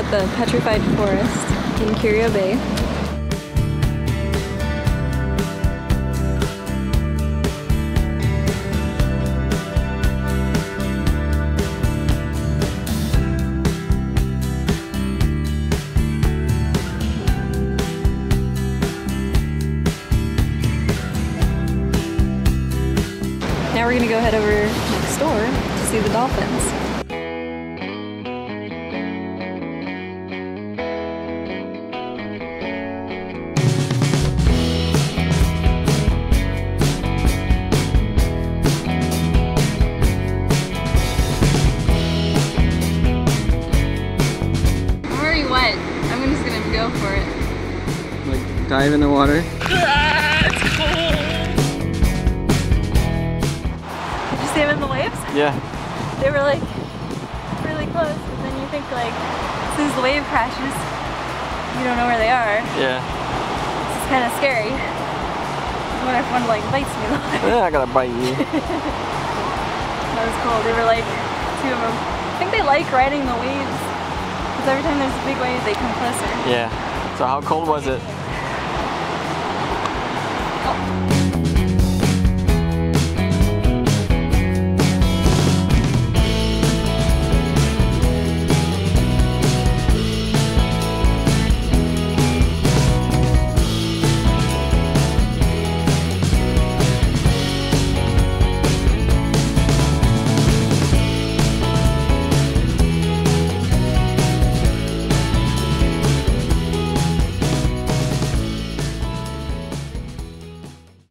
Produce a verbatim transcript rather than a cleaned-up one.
at the petrified forest in Curio Bay. Now we're gonna go head over next door to see the dolphins. I'm already wet. I'm just gonna go for it. Like, dive in the water. See them in the waves? Yeah. They were like really close, but then you think like as soon as the wave crashes, you don't know where they are. Yeah. It's kind of scary. I wonder if one like bites me though. They're not gonna bite you. That was cool. They were like two of them. I think they like riding the waves because every time there's a big wave, they come closer. Yeah. So how cold was it?